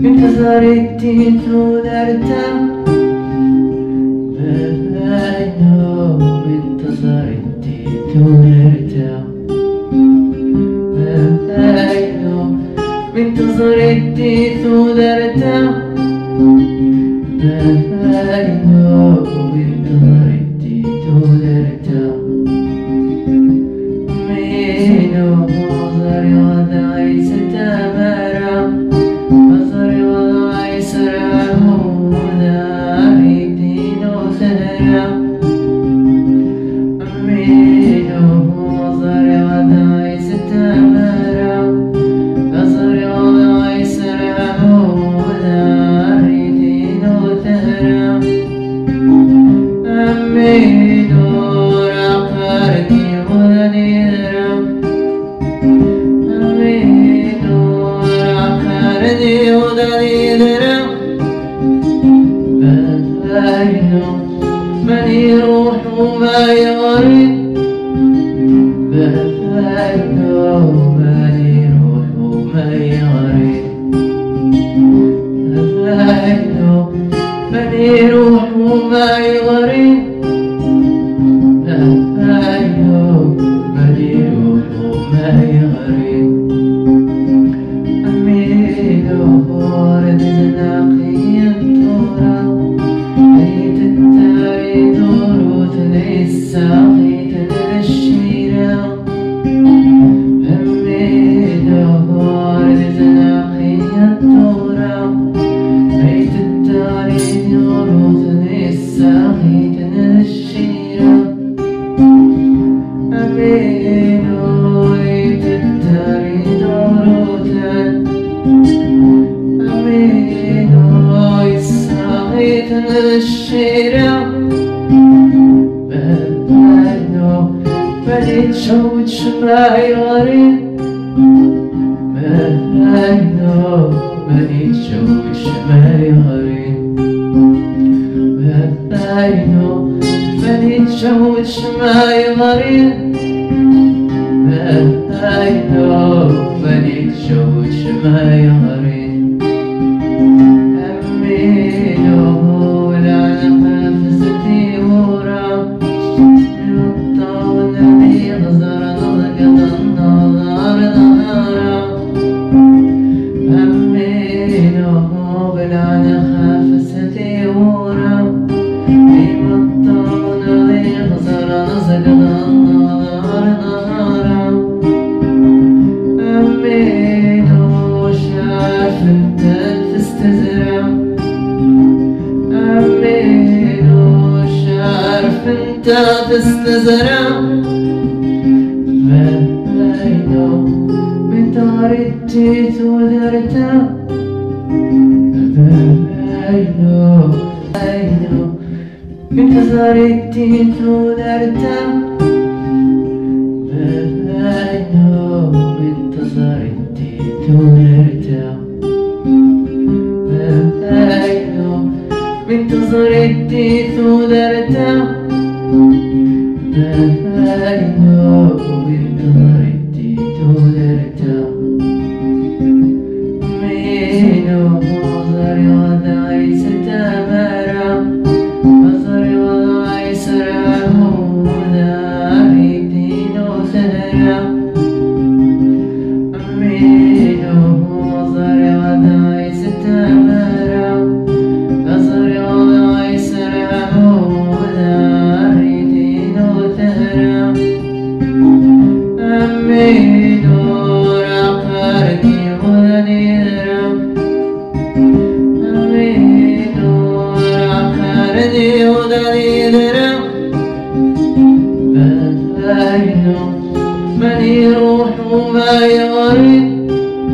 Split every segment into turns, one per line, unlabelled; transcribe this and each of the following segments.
انتظرت ودرتا بفاينو انتظرت ودرتا بفاينو انتظرت ودرتا بفاينو انتظرت ودرتا مينو مصري وضعي ستمرا مصري وضعي سرعه وداري دينو سهرا مينو مصري وضعي ستمرا مصري وضعي سرعه وداري دينو سهرا مينو رقرني من يروح وما يغرد بفاينو من يروح وما يغرد بفاينو من يروح وما يغرد بفاينو من يروح وما يغرد أمينو ورد زناقي التراب ساقيت للشيرة همينو ورد زناقي التراب بيت التاريخ ورثني ساقيت للشيرة همينو بيت التاريخ ورثني همينو ساقيت للشيرة بديت شوت شماي غريب بفاينو بديت شوت شماي غريب بفاينو بديت شوت شماي غريب بفاينو بديت شوت شماي غريب أمينو لعنة نفستي ورا انت تستزرع بفاينو من طارتي ودرتا بفاينو انتظرتي ودرتا بفاينو انتظرتي ودرتا بفاينو انتظرتي ودرتا بفاينو انتظرتي ودرتا مينو مصري وضعي ستمرا مصري وضعي سرعه وداري دينو سهرا مينو مصري وضعي ستمرا مصري وضعي سرعه وداري دينو سهرا أمينو رقرني ونيرا أمينو رقرني ونيرا بفاينو من يروح وما يغرد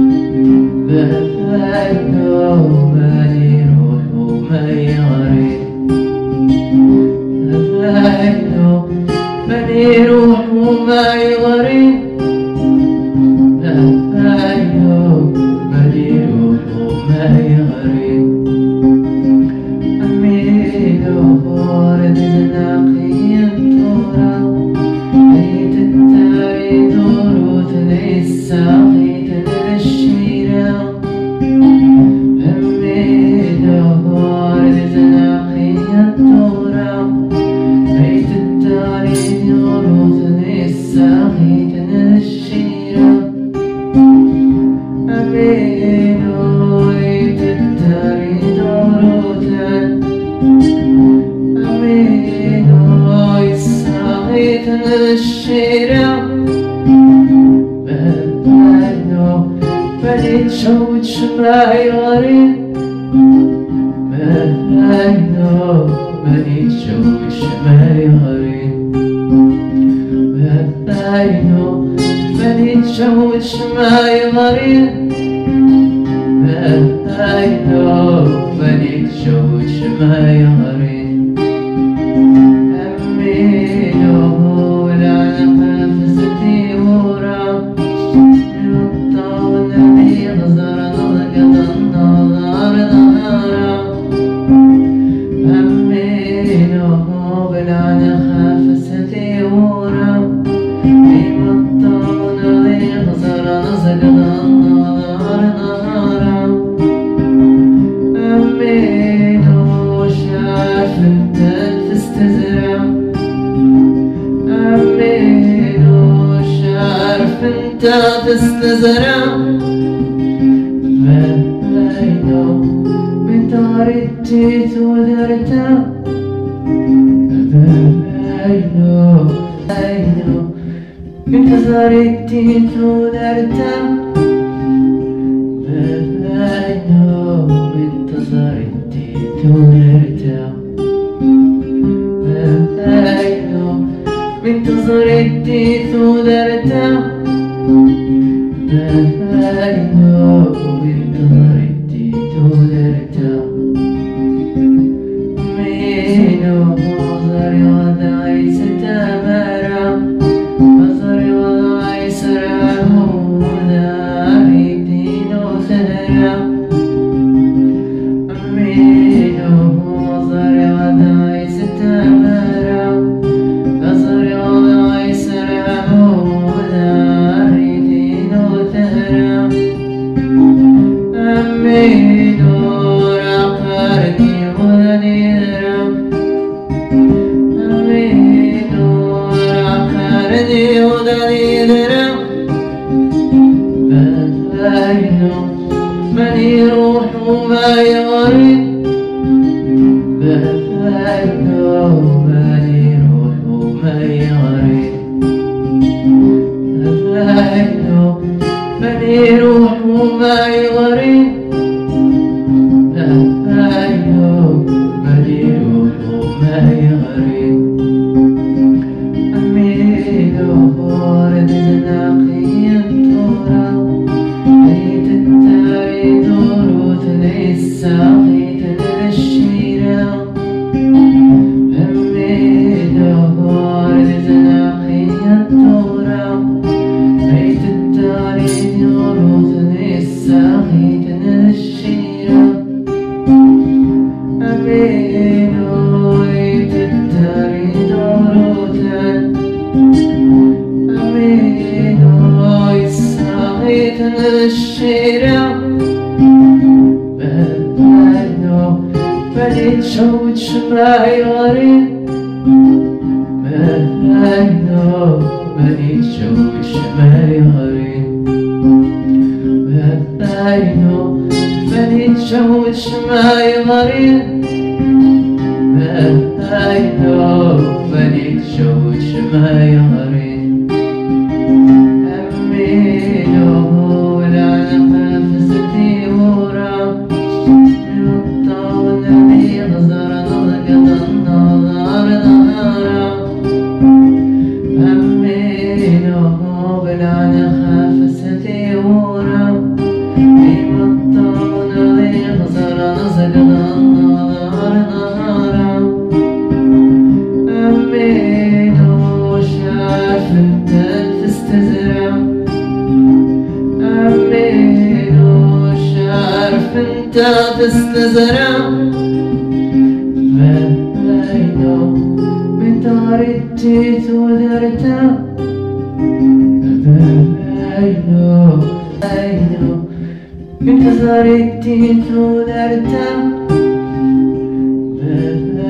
بفاينو من يروح وما يغرد بفاينو من يروح وما يغرد بفاينو من يروح وما يغرد أمينو ورد زناقي التراب بيت التاريخ ورثني ساقيت للشيرة التراب بيت التاريخ يروثني الساقي تنشيرا أمينو بيت التاريخ يروثن أمينو الساقي تنشيرا بأبانو بنيت شوت شماي غريب بأبانو بنيت شوت شماي غريب بأبانو بنيت شوت شماي غريب بأبانو بنيت شوت شماي غريب أمينو والعنقة فستي ورا من الطاولة اللي غزر نضقد النظر نهارا أمينو بالعنقة فستي ورا من الطاولة اللي غزر نضقد النظر نهارا أمينو شاف انت تستزرع أمينو شارف انت تستزرع فأينو من دار التيت ودرتا فأينو من دار التيت ودرتا فأينو من دار التيت ودرتا فأينو من دار التيت ودرتا فأينو من دار التيت ودرتا مينو مصري وضعي ستمارا مصري وضعي سرعه ودعي دينو سهرا مينو مصري وضعي ستمارا مصري وضعي سرعه ودعي دينو سهرا أمينو رقرني ونيرا أمينو رقرني ونيرا فأينو من يروح وما يغرد فأينو من يروح وما يغرد فأينو من يروح وما يغرد فأينو من يروح وما يغرد أمينو ورد زناقي التراب بيت التاريخ يروثني الساقي تنشيرا أمينو ورد زناقي التراب بيت التاريخ يروثني الساقي تنشيرا أمينو بيت التاريخ يروثن أمينو الساقي تنشيرا بأبانو بنيت شوت شماي غريب بأبانو بنيت شوت شماي غريب بأبانو بنيت شوت شماي غريب بأبانو بنيت شوت شماي غريب أمينو والعنقة فستي ورا من الطاولة اللي غزر نضقد النظر نهارا أمينو بالعنقة فستي ورا من الطاولة اللي غزر نضقد النظر نهارا أمينو شاف انت تستزرع أمينو شارف انت تستزرع فأينو من دار التيت ودرتا فأينو من دار التيت ودرتا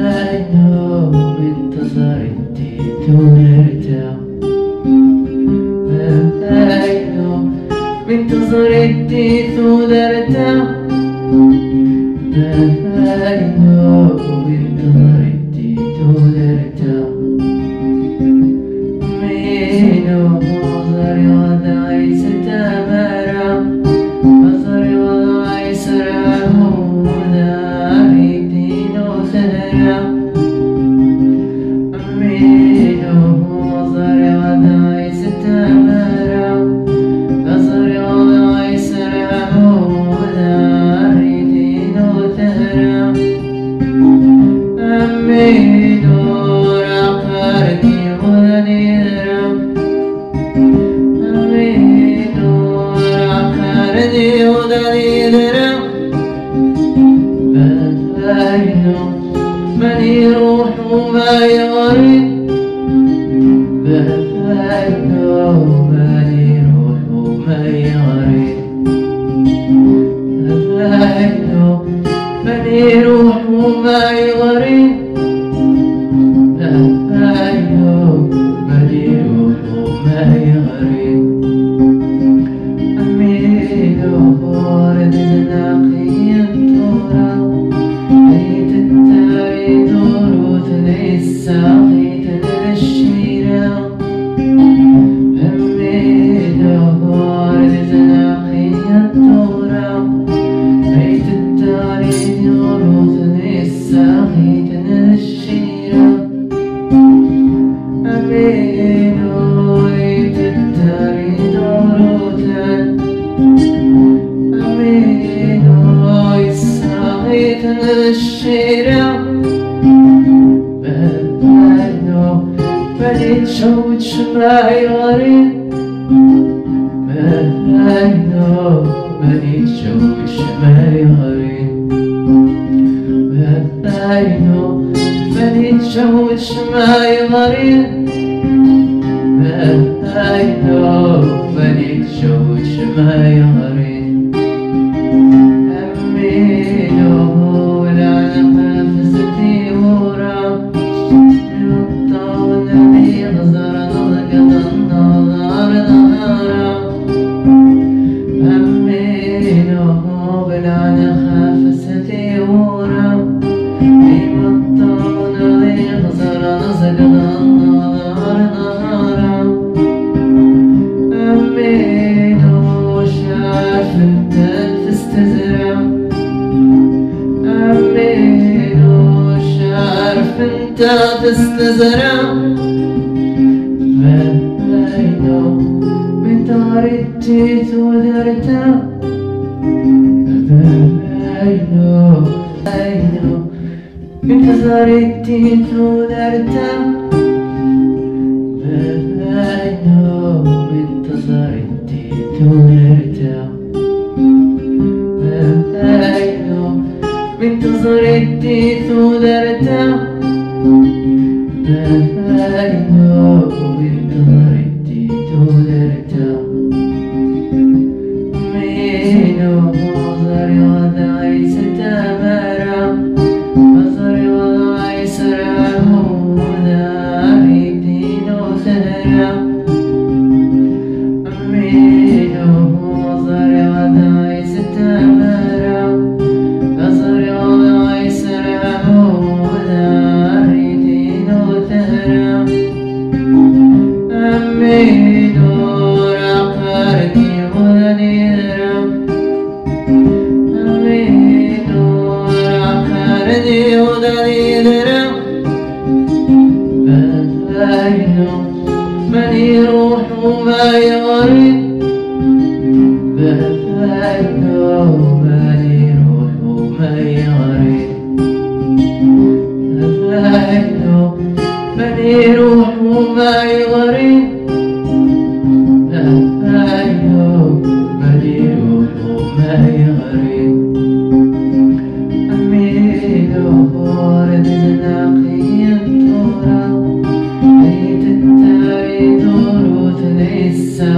الساعة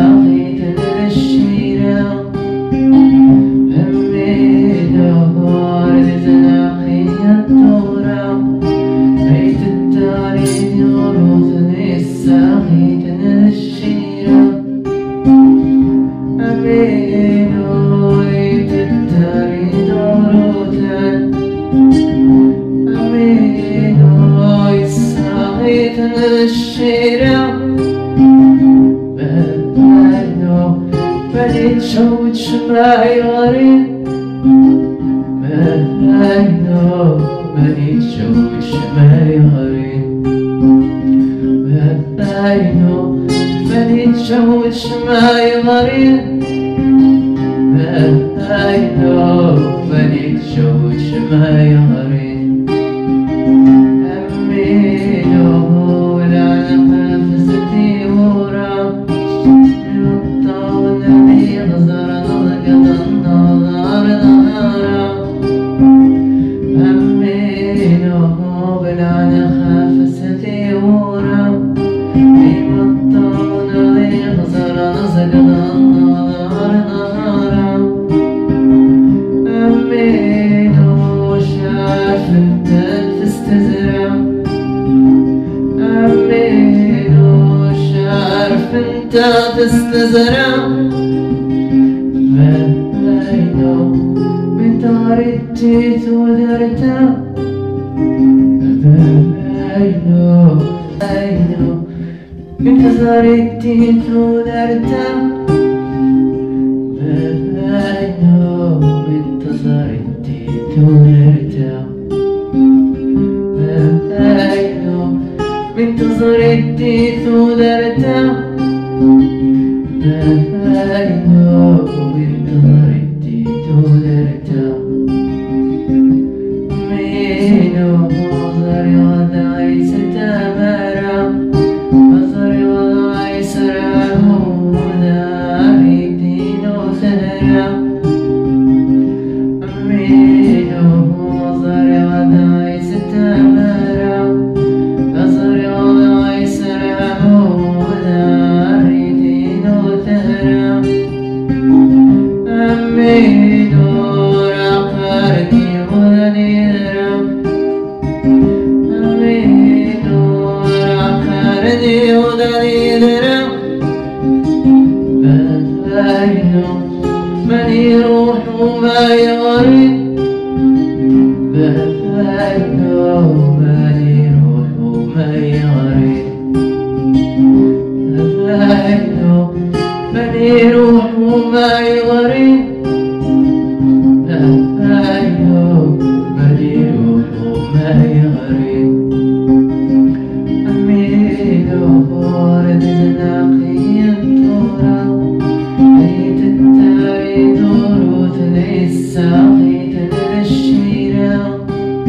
شماي غريب بهاينو ماني تشوف شماي غريب بهاينو ماني تشوف شماي غريب بهاينو ماني تشوف شماي غريب أمينو والعنق فزتي ورا تستزرع فأينو من طارتي تودرتا فأينو من طارتي تودرتا فأينو من طارتي تودرتا فأينو من طارتي تودرتا بهاينو بالطريقتي تودرتا مينو مصري وضعي ستمارا مصري وضعي سرعه وداريتينو سهرا مينو مصري وضعي ستمارا مصري وضعي سرعه من يروح وما يغرد بهاينو من يروح وما يغرد بهاينو من يروح وما يغرد بهاينو من يروح وما يغرد أمينو ورد زناقي التراب ساقيت للشيرة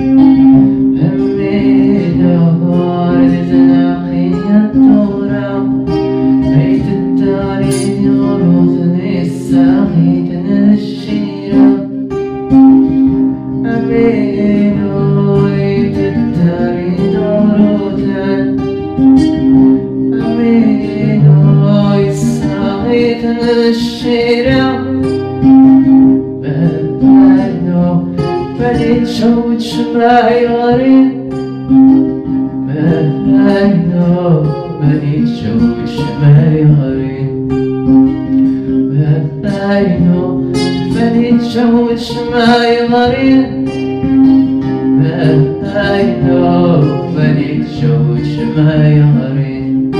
همينو ورد زناقي التراب بيت التاريخ يروثني ساقيت للشيرة همينو بيت التاريخ يروثن همينو ساقيت للشيرة ماني تشوت شماي غريب بهاينو ماني تشوت شماي غريب بهاينو ماني تشوت شماي غريب بهاينو ماني تشوت شماي غريب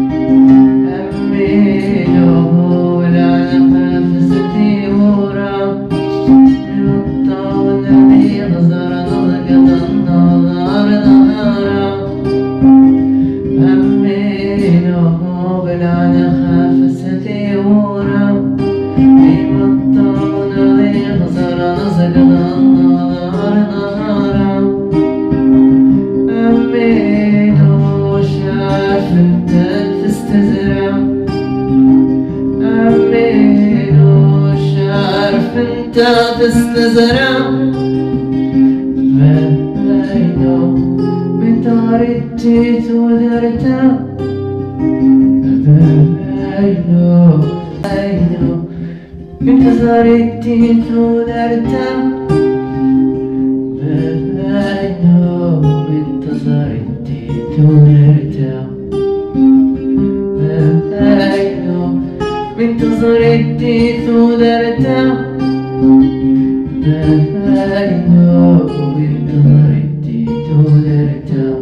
أمينو والعنق فزتي ورا تستزرع فأينو من طارتي تودرتا فأينو من طارتي تودرتا فأينو من طارتي تودرتا فأينو من طارتي تودرتا بهاينو بالطريقتي تودرتا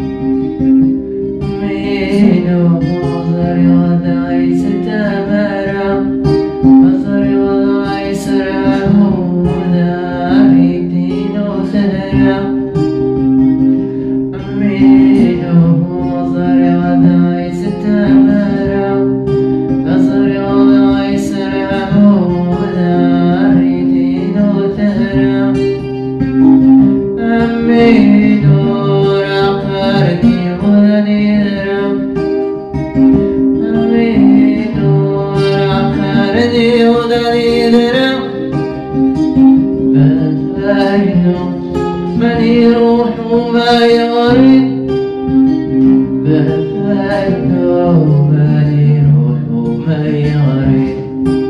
مينو مصري وضعي ستمارا مصري وضعي بفاينو من يروح وما يغرد بفاينو من يروح وما يغرد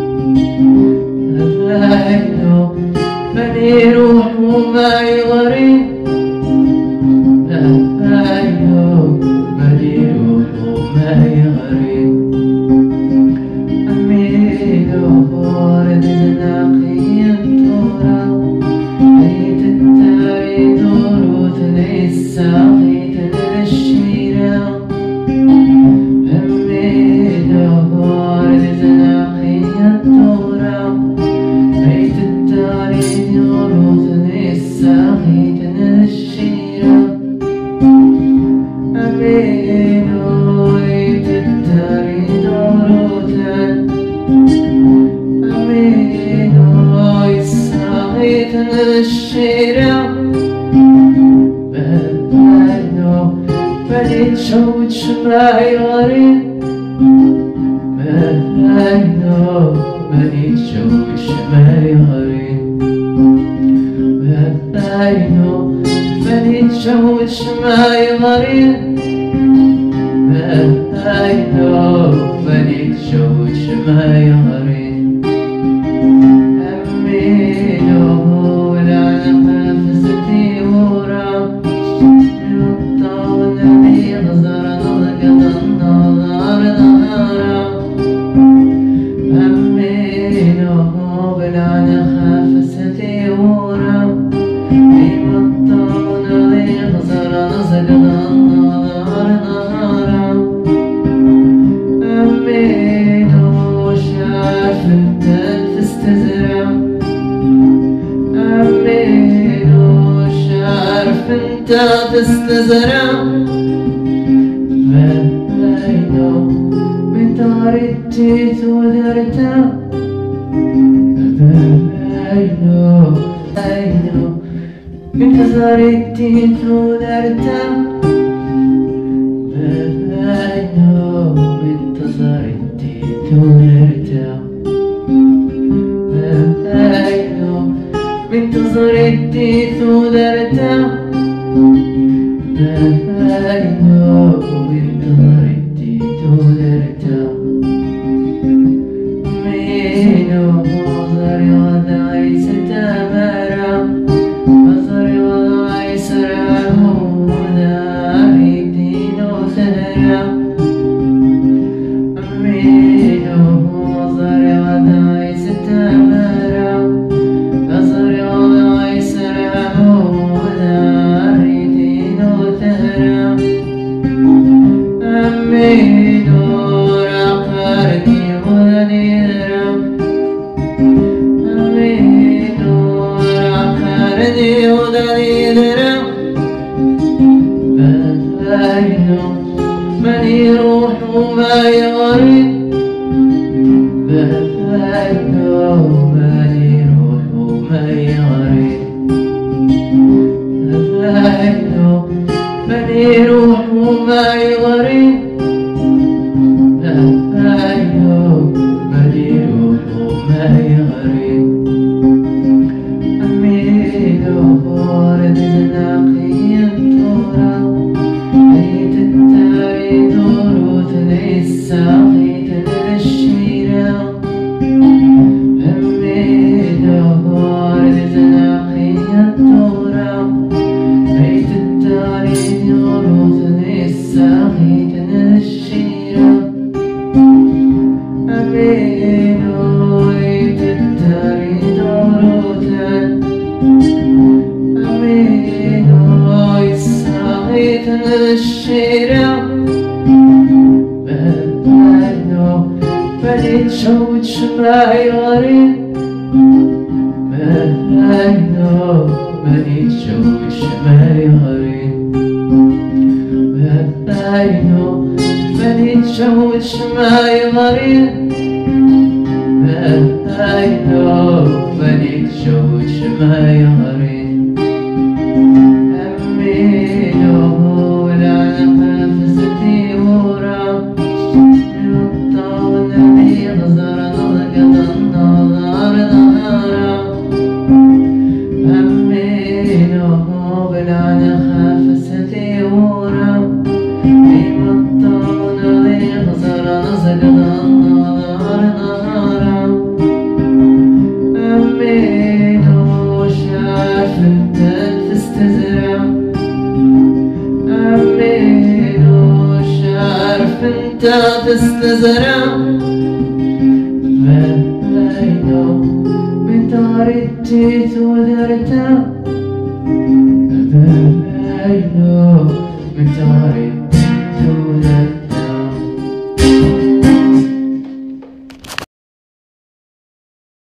بفاينو من يروح وما يغرد بفاينو من يروح وما يغرد أمينو ورد زناقي التورا ليت التاري دروث للساقي تنشيرا أمينو ورد زناقي التورا ليت التاري دروث للساقي تنشيرا أمينو ليت التاري دروث أمينو الساقي تنشيرا بفاينو بليت شوت شماي غريب بفاينو بليت شوت شماي غريب بفاينو بليت شوت شماي غريب بفاينو بليت شوت شماي غريب أمينو لعنة فستي ورا من الطاولة بيغزر نضقد النظر نهارا أمينو بلعنة فستي ورا من الطاولة بيغزر نضقد النظر نهارا أمينو شاف انت تستزرع أمينو شعرف انت تستزرع بفاينو من دار التيت ودرتا بفاينو بفاينو من دار التيت ودرتا بفاينو من دار التيت ودرتا بفاينو من دار التيت ودرتا بفاينو من دار التيت ودرتا مينو مصري وضعي ستمارا مصري وضعي سرعه وداري دينو سهرا مينو مصري وضعي ستمارا مصري وضعي سرعه وداري دينو سهرا أمينو راقرني ونيرا أمينو راقرني ونيرا بفاينو من يروح وما يغرد بفاينو من يروح وما يغرد بفاينو من يروح وما يغرد بفاينو من يروح وما يغرد أمينو ورد زناقي التورا ليت التاري دروث للساقي تنشيرا أمينو ورد زناقي التورا ليت التاري دروث للساقي تنشيرا أمينو ليت التاري دروث أمينو الساقي تنشيرا بفاينو بليت شوت شماي غريب بفاينو بليت شوت شماي غريب بفاينو بليت شوت شماي غريب بفاينو بليت شوت شماي غريب أمينو لعنة فستي ورا من الطاولة بيغزر نضقد النظر نهارا حتى تستزرع فلينو من تاريتي تودرتا